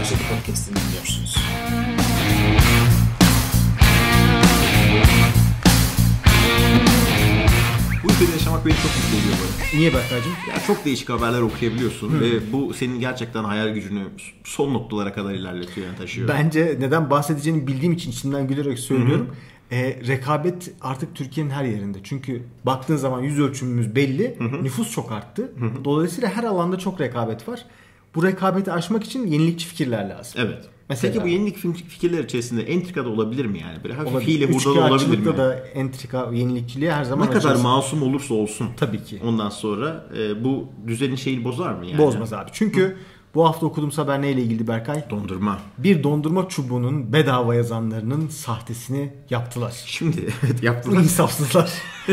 Trajedi Podcast'ini dinliyorsunuz. Bu ülkede yaşamak beni çok mutlu ediyor böyle. Niye Berkay'cığım? Ya çok değişik haberler okuyabiliyorsun ve bu senin gerçekten hayal gücünü son noktalara kadar ilerletiyor, yani taşıyor. Bence neden bahsedeceğini bildiğim için içimden gülerek söylüyorum. Rekabet artık Türkiye'nin her yerinde. Çünkü baktığın zaman yüz ölçümümüz belli. Nüfus çok arttı. Dolayısıyla her alanda çok rekabet var. Bu rekabeti aşmak için yenilikçi fikirler lazım. Evet. Mesela, peki bu yenilik fikirler içerisinde entrika da olabilir mi yani? Böyle hafif olabilir. hile hurda da olabilir mi? Da entrika, yenilikçiliğe her zaman ne kadar açarız. masum olursa olsun. Tabii ki. Ondan sonra bu düzenin şeyini bozar mı yani? Bozmaz abi. Çünkü bu hafta okuduğum haber neyle ilgili Berkay? Dondurma. Bir dondurma çubuğunun bedava yazanlarının sahtesini yaptılar. Şimdi evet Bu yaptılar. insafsızlar.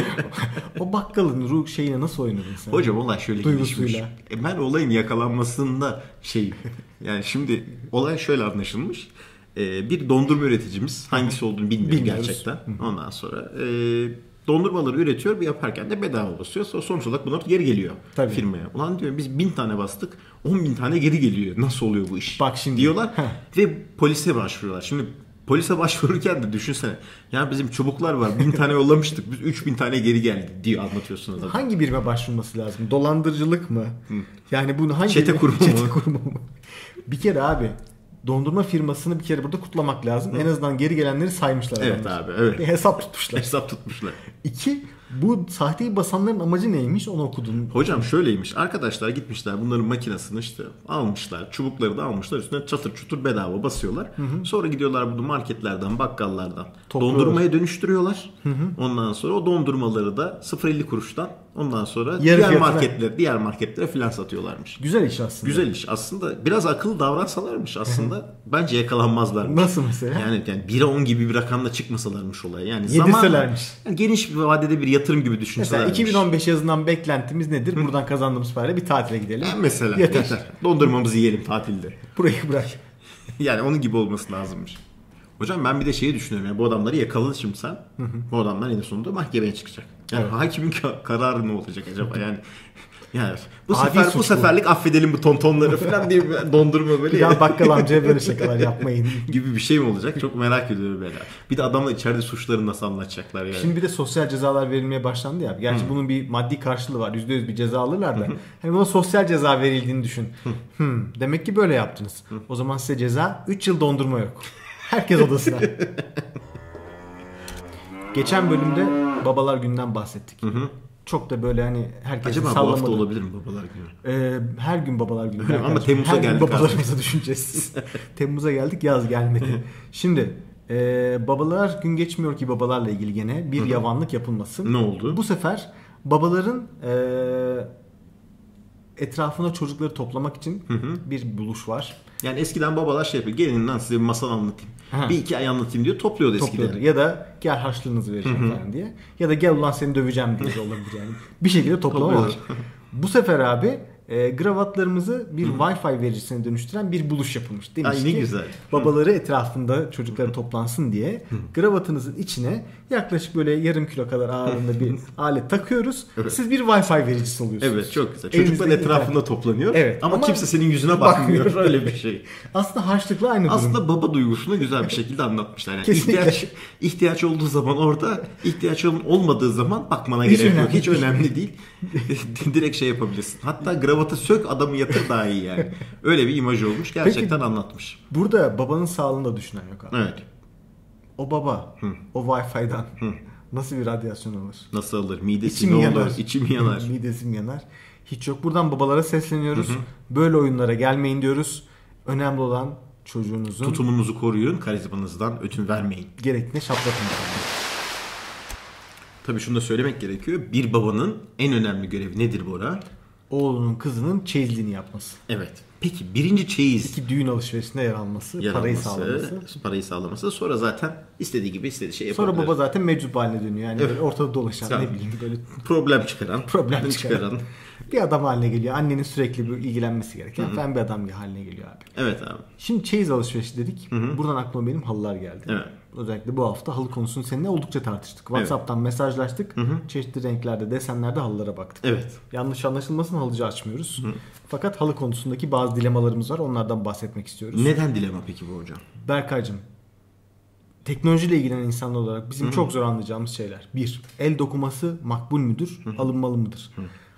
O bakkalın ruh şeyine nasıl oynadın sen? Hocam olay şöyle Duygusuyla. gelişmiş. Ben olayın yakalanmasında yani şimdi olay şöyle anlaşılmış. Bir dondurma üreticimiz, hangisi olduğunu bilmiyorum gerçekten. Ondan sonra dondurmaları üretiyor ve yaparken de bedava basıyor. Sonuç olarak bunlar geri geliyor firmaya. Ulan diyor biz 1000 tane bastık, 10.000 tane geri geliyor. Nasıl oluyor bu iş? Bak şimdi. Diyorlar ve polise başvuruyorlar. Şimdi polise başvururken de düşünsene. Ya bizim çubuklar var. 1000 tane yollamıştık. Biz 3000 tane geri geldi diyor, anlatıyorsun adamı. Hangi birime başvurması lazım? Dolandırıcılık mı? Yani bunu hangi Çete kurumu mu? Çete kurumu mu? Bir kere abi dondurma firmasını bir kere burada kutlamak lazım. En azından geri gelenleri saymışlar. Evet adamlar. abi, evet. Bir hesap tutmuşlar. Hesap tutmuşlar. 2. Bu sahteyi basanların amacı neymiş? Onu okudum. Hocam şöyleymiş. Arkadaşlar gitmişler bunların makinesini işte almışlar. Çubukları da almışlar. Üstüne çatır çutur bedava basıyorlar. Sonra gidiyorlar bunu marketlerden, bakkallardan dondurmaya dönüştürüyorlar. Ondan sonra o dondurmaları da 0.50 kuruştan ondan sonra diğer marketlere filan satıyorlarmış. Güzel iş aslında. Güzel iş. Aslında biraz akıllı davransalarmış aslında bence yakalanmazlarmış. Nasıl mesela? Yani 1'e 10 gibi bir rakamla çıkmasalarmış olay. Yani yedirselermiş. Geniş bir vadede bir yatırım gibi düşünselermiş. Mesela 2015 yazından beklentimiz nedir? Buradan kazandığımız parayla bir tatile gidelim. Mesela yeter. Dondurmamızı yiyelim tatilde. Burayı bırak. Yani onun gibi olması lazımmış. Hocam ben bir de şeyi düşünüyorum. Yani bu adamları yakaladın şimdi sen. Bu adamlar en sonunda mahkemeye çıkacak. Yani hakimin kararı ne olacak acaba? Yani bu seferlik affedelim bu tontonları falan diye dondurma böyle. Ya bakkal amcaya böyle şakalar yapmayın gibi bir şey mi olacak? Çok merak ediyorum böyle. Bir de adamlar içeride suçlarını nasıl anlatacaklar yani. Şimdi bir de sosyal cezalar verilmeye başlandı ya. Gerçi bunun bir maddi karşılığı var. %100 bir ceza alırlar da. Hani buna sosyal ceza verildiğini düşün. Demek ki böyle yaptınız. O zaman size ceza 3 yıl dondurma yok. Herkes odasına. Geçen bölümde Babalar Günü'nden bahsettik. Çok da böyle hani herkesin acaba sallamadı. bu hafta olabilir mi Babalar Günü? Her gün Babalar Günü. Ama Temmuz'a geldik. Her gün babalarımıza düşüneceğiz. Temmuz'a geldik, yaz gelmedi. Şimdi babalar gün geçmiyor ki babalarla ilgili gene bir yavanlık yapılması. Ne oldu? Bu sefer babaların etrafına çocukları toplamak için bir buluş var. Yani eskiden babalar şey yapıyor. Gelin lan size bir masal anlatayım. Bir hikaye anlatayım diyor. Topluyordu eskiden. Ya da gel harçlığınızı vereceğim falan diye. Ya da gel ulan seni döveceğim diye de olabilir yani. Bir şekilde toplamalar. Bu sefer abi gravatlarımızı bir Wi-Fi vericisine dönüştüren bir buluş yapılmış. Demiş Ay, ki güzel. babaları etrafında çocukları toplansın diye gravatınızın içine yaklaşık böyle yarım kilo kadar ağırlığında bir alet takıyoruz. Evet. Siz bir Wi-Fi vericisi oluyorsunuz. Evet, çok güzel. Çocuklar etrafında toplanıyor. Evet, ama kimse senin yüzüne bakmıyor. Öyle bir şey. Aslında harçlıkla aynı durum. Aslında baba duygusunu güzel bir şekilde anlatmışlar. Yani Kesinlikle. ihtiyaç olduğu zaman orada, ihtiyaç olmadığı zaman bakmana gerek yok. Hiç önemli değil. Direkt şey yapabilirsin. Hatta gravatı sök, adamı yatır daha iyi yani. Öyle bir imaj olmuş. Gerçekten Peki, anlatmış. Burada babanın sağlığını da düşünen yok abi. Evet. O baba o Wi-Fi'den nasıl bir radyasyon alır? Nasıl alır? Midesi İçim ne yanar. olur? İçim yanar. Midesim yanar. Hiç yok. Buradan babalara sesleniyoruz. Böyle oyunlara gelmeyin diyoruz. Önemli olan çocuğunuzun tutumunuzu koruyun. Karizmanızdan ödün vermeyin. gerektiğinde şaplatın. Tabii şunu da söylemek gerekiyor. Bir babanın en önemli görevi nedir Bora? Oğlunun kızının çeyizliğini yapması. Evet. Peki birinci çeyiz 2 düğün alışverişinde yer alması, parayı sağlaması. Sonra zaten istediği gibi istediği şey yapabilir. Sonra baba zaten meczup haline dönüyor. Yani böyle ortada dolaşan Sen, ne bileyim böyle problem çıkaran. Bir adam haline geliyor. Annenin sürekli bir ilgilenmesi gereken falan bir adam haline geliyor abi. Evet abi. Şimdi çeyiz alışverişi dedik. Buradan aklıma benim halılar geldi. Evet. Özellikle bu hafta halı konusunu seninle oldukça tartıştık. WhatsApp'tan mesajlaştık. Çeşitli renklerde, desenlerde halılara baktık. Evet. Yanlış anlaşılmasın, halıcı açmıyoruz. Fakat halı konusundaki bazı dilemalarımız var. Onlardan bahsetmek istiyoruz. Neden dilema peki bu hocam? Berkaycığım, teknolojiyle ilgilenen insanlar olarak bizim çok zor anlayacağımız şeyler. 1. El dokuması makbul müdür? Alınmalı mıdır?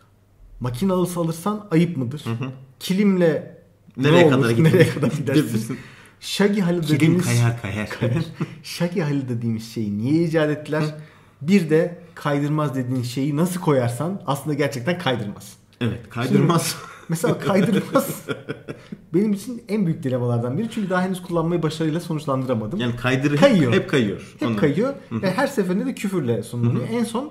Makine halısı alırsan ayıp mıdır? Kilimle nereye kadar gidersin? Şagi halı dediğimiz kayar. Şagi halı dediğimiz şeyi niye icat ettiler? Bir de kaydırmaz dediğin şeyi nasıl koyarsan aslında gerçekten kaydırmaz. Evet, kaydırmaz. Şimdi, mesela kaydırmaz benim için en büyük dilemalardan biri. Çünkü daha henüz kullanmayı başarıyla sonuçlandıramadım. Yani hep kayıyor. Hep kayıyor. Ve her seferinde de küfürle sonlanıyor. En son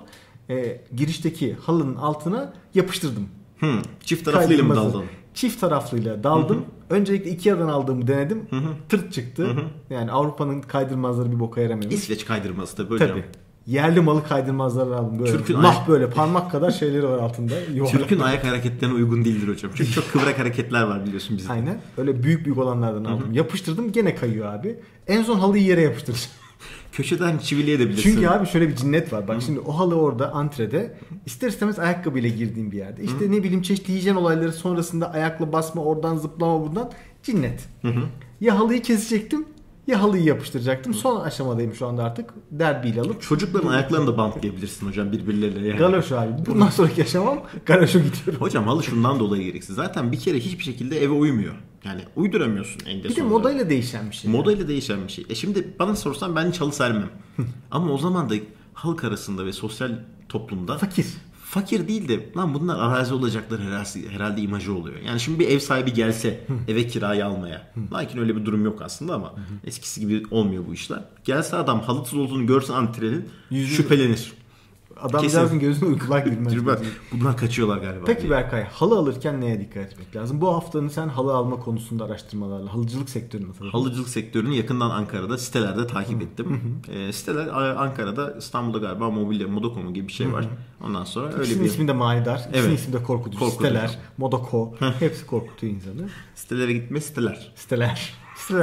girişteki halının altına yapıştırdım. Çift taraflıyla mı daldın? Çift taraflıyla daldım. Öncelikle Ikea'dan aldığımı denedim. Tırt çıktı. Yani Avrupa'nın kaydırmazları bir boka yaramıyor. İsveç kaydırması da böyle. Tabii. Yerli malı kaydırmazları aldım. Böyle Türk'ün böyle parmak kadar şeyleri var altında. Türk'ün ayak hareketlerine uygun değildir hocam. Çünkü çok kıvrak hareketler var biliyorsun bizde. Aynen. Öyle büyük olanlardan aldım. Yapıştırdım, gene kayıyor abi. En son halıyı yere yapıştıracağım. Köşeden çivileyebilirsin. Çünkü abi şöyle bir cinnet var. Bak şimdi o halı orada antrede ister istemez ayakkabıyla girdiğin bir yerde. İşte ne bileyim çeşitli hijyen olayları sonrasında ayakla basma, oradan zıplama, buradan cinnet. Ya halıyı kesecektim ya halıyı yapıştıracaktım. Son aşamadayım şu anda artık. Derbiyle alıp. Çocukların ayaklarını da bantlayabilirsin hocam birbirleriyle. Yani. Galoş abi. Bundan sonraki yaşamam galoşa gidiyorum. Hocam halı şundan dolayı gereksiz. Zaten bir kere hiçbir şekilde eve uymuyor. Yani uyduramıyorsun eninde sonunda. Bir de modayla değişen bir şey. Modayla değişen bir şey. Şimdi bana sorsan ben hiç halı sermem. Ama o zaman da halk arasında ve sosyal toplumda fakir değil de lan bunlar arazi olacaklar herhalde imajı oluyor. Yani şimdi bir ev sahibi gelse eve kirayı almaya. Lakin öyle bir durum yok aslında ama eskisi gibi olmuyor bu işler. Gelse adam halısız olduğunu görse antrenin şüphelenir. Adamcağızın gözüne uykular girmez. Bundan kaçıyorlar galiba. Peki Berkay, halı alırken neye dikkat etmek lazım? Bu haftanın sen halı alma konusunda araştırmalarla, halıcılık sektörünü nasıl? Halıcılık sektörünü yakından Ankara'da sitelerde takip ettim. Siteler Ankara'da, İstanbul'da galiba Mobilya, Moda.com gibi bir şey var. Ondan sonra öyle İkisinin ismi de manidar, ikisinin ismi de korkutucu. Siteler, Moda.co, hepsi korkutuyor insanı. Sitelere gitme, siteler.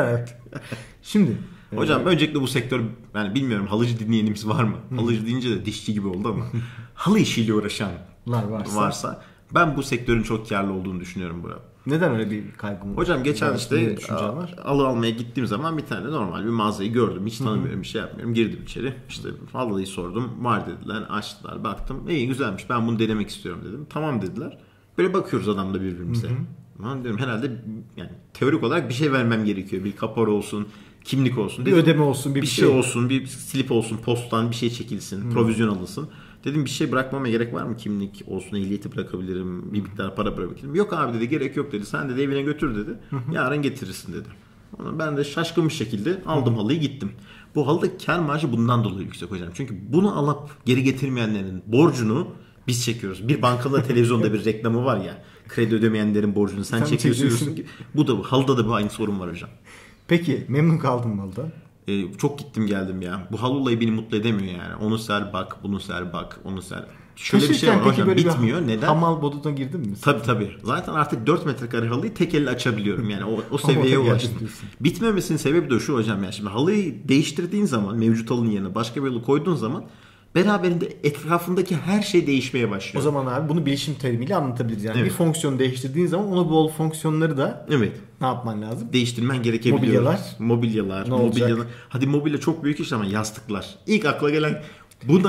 Şimdi hocam öncelikle bu sektör, yani bilmiyorum halıcı dinleyenimiz var mı? Halıcı deyince de dişçi gibi oldu ama halı işiyle uğraşanlar varsa ben bu sektörün çok karlı olduğunu düşünüyorum burada. Neden öyle bir kaygım var? Hocam geçen işte halı almaya gittiğim zaman bir tane normal bir mağazayı gördüm. Hiç tanımıyorum, bir şey yapmıyorum. Girdim içeri. İşte halıyı sordum. Var dediler. Açtılar. Baktım. İyi güzelmiş. Ben bunu denemek istiyorum dedim. Tamam dediler. Böyle bakıyoruz adamla birbirimize. Ben diyorum herhalde yani teorik olarak bir şey vermem gerekiyor. Bir kapora olsun, kimlik olsun. Bir ödeme olsun, bir şey olsun, bir slip olsun, posttan bir şey çekilsin, provizyon alınsın. Dedim bir şey bırakmama gerek var mı? Kimlik olsun, ehliyeti bırakabilirim, bir miktar para bırakabilirim. Yok abi dedi, gerek yok dedi. Sen dedi evine götür dedi. Yarın getirirsin dedi. Ben de şaşkın bir şekilde aldım halıyı gittim. Bu halıda kar marjı bundan dolayı yüksek hocam. Çünkü bunu alıp geri getirmeyenlerin borcunu biz çekiyoruz. Bir bankada televizyonda bir reklamı var ya. Kredi ödemeyenlerin borcunu sen çekiyorsun. Bu da halıda da bu aynı sorun var hocam. Peki memnun kaldın mı halıdan? Çok gittim geldim ya. Bu halı olayı beni mutlu edemiyor yani. Onu ser bak, bunu ser bak, onu ser. Şöyle bir şey var hocam, bitmiyor. Neden? Hamal boduna girdin mi? Tabii. Zaten artık 4 metrekare halıyı tek elle açabiliyorum. Yani o seviyeye ulaştım. Bitmemesinin sebebi de şu hocam ya. Şimdi halıyı değiştirdiğin zaman, mevcut halının yerine başka bir halı koyduğun zaman beraberinde etrafındaki her şey değişmeye başlıyor. O zaman abi bunu bilişim terimiyle anlatabiliriz. Yani bir fonksiyonu değiştirdiğin zaman ona bol fonksiyonları da ne yapman lazım? Değiştirmen gerekebiliyor. Mobilyalar. Hadi mobilya çok büyük iş ama yastıklar. İlk akla gelen bu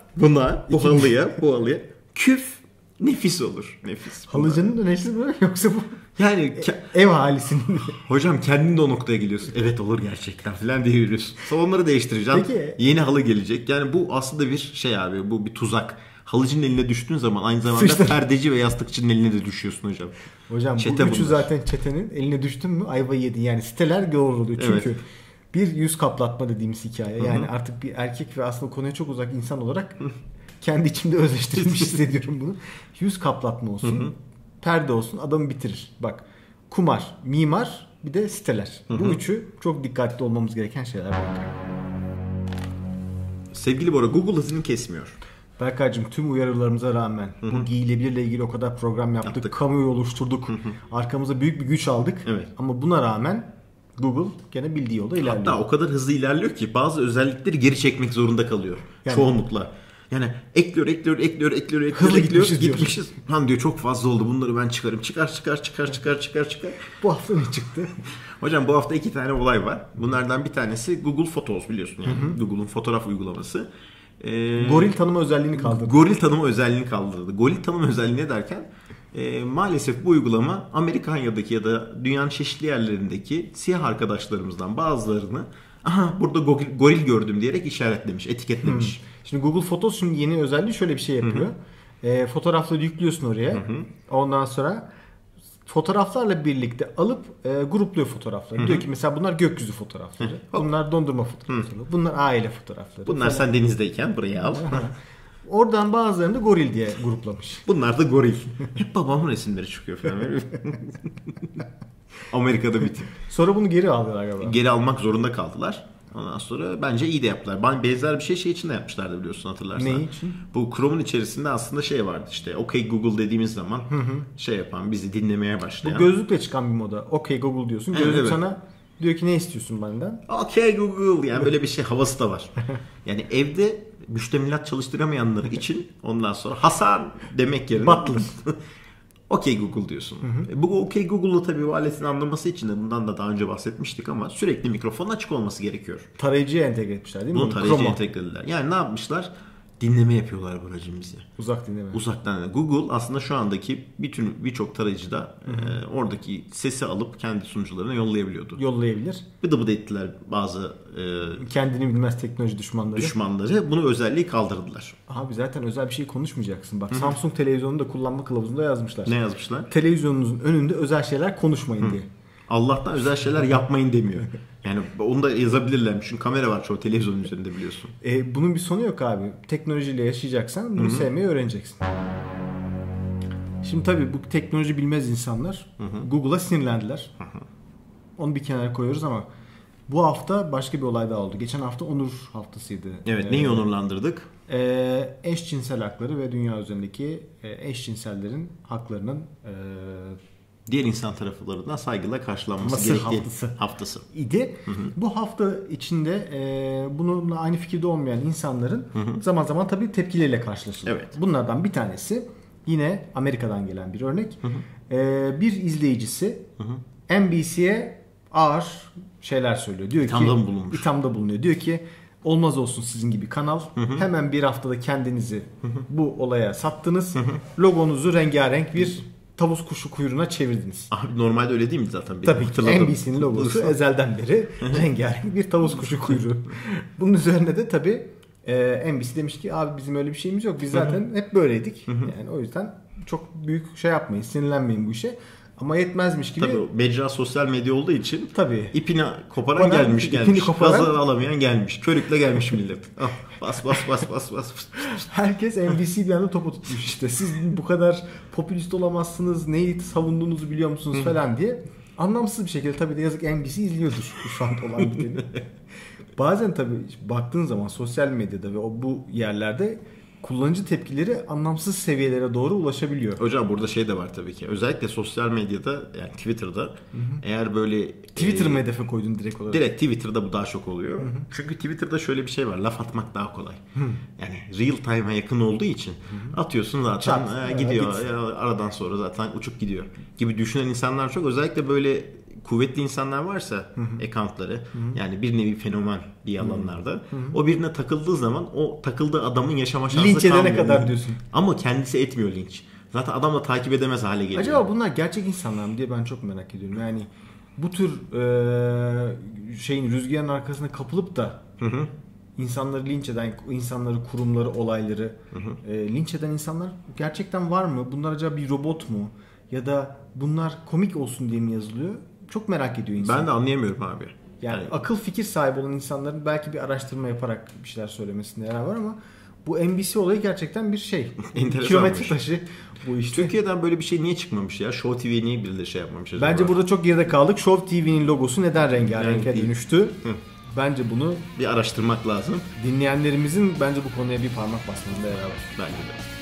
halıya küf nefis olur. Nefis. Halıcının öneşsiz mi yoksa bu? Yani ev halisinin. Hocam kendin de o noktaya geliyorsun. Evet olur gerçekten falan diye yürüyorsun. Salonları değiştireceğim. Peki. Yeni halı gelecek. Yani bu aslında bir şey abi. Bu bir tuzak. Halıcının eline düştüğün zaman aynı zamanda perdeci ve yastıkçının eline de düşüyorsun hocam. Hocam bu üçü zaten çetenin eline düştün mü ayvayı yedin. Yani siteler yoğruluyor. Çünkü bir yüz kaplatma dediğimiz hikaye. Yani artık bir erkek ve aslında konuya çok uzak insan olarak kendi içimde özleştirilmiş hissediyorum bunu. Yüz kaplatma olsun. Perde olsun, adamı bitirir. Bak, kumar, mimar, bir de siteler. Bu üçü çok dikkatli olmamız gereken şeyler. Sevgili Bora, Google hızını kesmiyor. Berkaycığım tüm uyarılarımıza rağmen bu giyilebilirle ilgili o kadar program yaptık. Kamuoyu oluşturduk. Arkamıza büyük bir güç aldık. Evet. Ama buna rağmen Google gene bildiği yolda ilerliyor. Hatta o kadar hızlı ilerliyor ki bazı özellikleri geri çekmek zorunda kalıyor. Yani, çoğunlukla. Yani ekliyor. Hızlı gitmişiz. Lan diyor çok fazla oldu, bunları ben çıkarım. Çıkar. Bu hafta ne çıktı? Hocam bu hafta 2 tane olay var. Bunlardan bir tanesi Google Photos, biliyorsun yani. Google'un fotoğraf uygulaması. Goril tanıma özelliğini kaldırdı. Goril tanıma özelliği ne derken maalesef bu uygulama Amerikanya'daki ya da dünyanın çeşitli yerlerindeki siyah arkadaşlarımızdan bazılarını burada goril gördüm diyerek işaretlemiş, etiketlemiş. Şimdi Google Photos şimdi yeni özelliği şöyle bir şey yapıyor. Fotoğrafları yüklüyorsun oraya. Ondan sonra fotoğraflarla birlikte alıp grupluyor fotoğrafları. Diyor ki mesela bunlar gökyüzü fotoğrafları. Bunlar dondurma fotoğrafları. Bunlar aile fotoğrafları. Bunlar sen denizdeyken buraya al. Oradan bazılarını da goril diye gruplamış. Bunlar da goril. Hep babamın resimleri çıkıyor falan. Amerika'da bir tip. Sonra bunu geri aldılar galiba. Geri almak zorunda kaldılar. Ondan sonra bence iyi de yaptılar. Benzer bir şey için de yapmışlardı, biliyorsun, hatırlarsan. Ne için? Bu Chrome'un içerisinde aslında şey vardı işte. OK Google dediğimiz zaman şey yapan, bizi dinlemeye başlayan. Bu gözlükle çıkan bir moda. OK Google diyorsun. Gözlük evet. sana diyor ki ne istiyorsun benden? OK Google, yani böyle bir şey havası da var. Yani evde müştemilat çalıştıramayanlar için ondan sonra Hasan demek yerine Butler. OK Google diyorsun. Bu OK Google'u tabii bu aletin anlaması için de bundan da daha önce bahsetmiştik ama sürekli mikrofonun açık olması gerekiyor. Tarayıcıya entegre etmişler değil mi? Bunu tarayıcıya entegrelediler. Yani ne yapmışlar? Dinleme yapıyorlar Buracığım bize. Uzak dinleme. Uzaktan. Google aslında şu andaki birçok tarayıcıda oradaki sesi alıp kendi sunucularına yollayabiliyordu. Yollayabilir. Bıdı bıdı ettiler bazı kendini bilmez teknoloji düşmanları. Bunu özelliği kaldırdılar. Abi zaten özel bir şey konuşmayacaksın. Bak Samsung televizyonunu da kullanma kılavuzunda yazmışlar. Ne yazmışlar? Televizyonunuzun önünde özel şeyler konuşmayın diye. Allah'tan özel şeyler yapmayın demiyor. Yani onu da yazabilirler. Çünkü kamera var çoğu televizyonun üzerinde, biliyorsun. Bunun bir sonu yok abi. Teknolojiyle yaşayacaksan bunu sevmeyi öğreneceksin. Şimdi tabii bu teknoloji bilmez insanlar Google'a sinirlendiler. Onu bir kenara koyuyoruz ama bu hafta başka bir olay daha oldu. Geçen hafta Onur haftasıydı. Evet, neyi onurlandırdık? Eşcinsel hakları ve dünya üzerindeki eşcinsellerin haklarının diğer insan taraflarından saygıyla karşılanması gerektiği haftası idi. Bu hafta içinde bununla aynı fikirde olmayan insanların zaman zaman tabii tepkileriyle karşılaşılıyor. Evet. Bunlardan bir tanesi yine Amerika'dan gelen bir örnek. Bir izleyicisi NBC'ye ağır şeyler söylüyor. Diyor İthamda bulunuyor. Diyor ki olmaz olsun sizin gibi kanal. Hemen bir haftada kendinizi bu olaya sattınız. Logonuzu rengarenk bir tavus kuşu kuyruğuna çevirdiniz. Abi normalde öyle değil mi zaten? Tabii ki NBC'nin logosu ezelden beri rengarenk bir tavus kuşu kuyruğu. Bunun üzerine de tabii NBC demiş ki abi bizim öyle bir şeyimiz yok. Biz zaten hep böyleydik. Yani o yüzden çok büyük şey yapmayın, sinirlenmeyin bu işe. Ama yetmezmiş gibi. Tabii mecra sosyal medya olduğu için ipini koparan Bana gelmiş. Gazı alamayan gelmiş. Körükle gelmiş millet. Bas. Herkes NBC bir anda topu tutmuş işte. Siz bu kadar popülist olamazsınız. Neyi savunduğunuzu biliyor musunuz falan diye. Anlamsız bir şekilde tabii de yazık NBC izliyordur şu anda olan biteni. Bazen tabii baktığın zaman sosyal medyada ve bu yerlerde kullanıcı tepkileri anlamsız seviyelere doğru ulaşabiliyor. Hocam burada şey de var tabii ki. Özellikle sosyal medyada, yani Twitter'da eğer böyle Twitter'ı mı hedefe koydun direkt olarak? Direkt Twitter'da bu daha çok oluyor. Çünkü Twitter'da şöyle bir şey var. Laf atmak daha kolay. Yani real time'a yakın olduğu için atıyorsun zaten gidiyor. Aradan sonra zaten uçup gidiyor gibi düşünen insanlar çok. Özellikle böyle kuvvetli insanlar varsa accountları, yani bir nevi fenomen bir alanlarda, o birine takıldığı zaman o takıldığı adamın yaşama şansı linç edene kadar diyorsun. Ama kendisi etmiyor linç. Zaten adam da takip edemez hale geliyor. Acaba bunlar gerçek insanlar mı diye ben çok merak ediyorum. Yani bu tür rüzgarın arkasına kapılıp da insanları linç eden, insanları, kurumları, olayları linç eden insanlar gerçekten var mı? Bunlar acaba bir robot mu? Ya da bunlar komik olsun diye mi yazılıyor? Çok merak ediyor insan. Ben de anlayamıyorum abi. Yani akıl fikir sahibi olan insanların belki bir araştırma yaparak bir şeyler söylemesinde yarar var ama bu NBC olayı gerçekten bir şey. Kilometre taşı bu işte. Türkiye'den böyle bir şey niye çıkmamış ya? Show TV niye birileri şey yapmamış acaba? Bence burada çok geride kaldık. Show TV'nin logosu neden rengarenk dönüştü? Bence bunu bir araştırmak lazım. dinleyenlerimizin bence bu konuya bir parmak basmalarında yarar var. Bence de.